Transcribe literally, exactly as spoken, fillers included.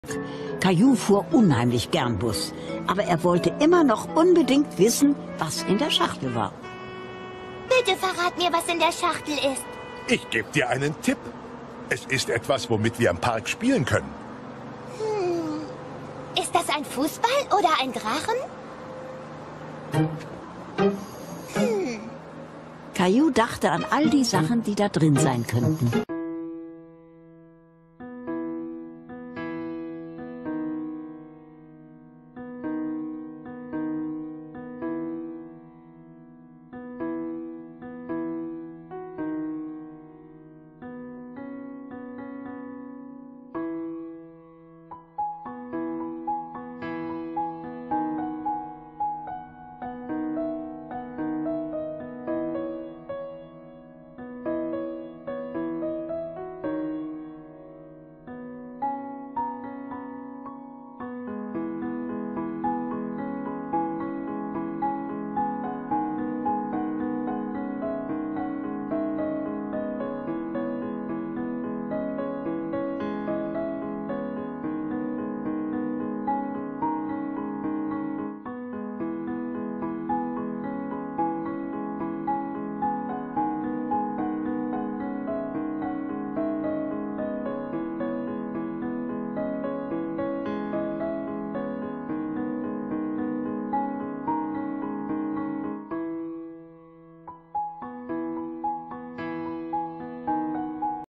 Caillou fuhr unheimlich gern Bus, aber er wollte immer noch unbedingt wissen, was in der Schachtel war. Bitte verrat mir, was in der Schachtel ist. Ich gebe dir einen Tipp. Es ist etwas, womit wir im Park spielen können. Hm. Ist das ein Fußball oder ein Drachen? Caillou dachte an all die Sachen, die da drin sein könnten.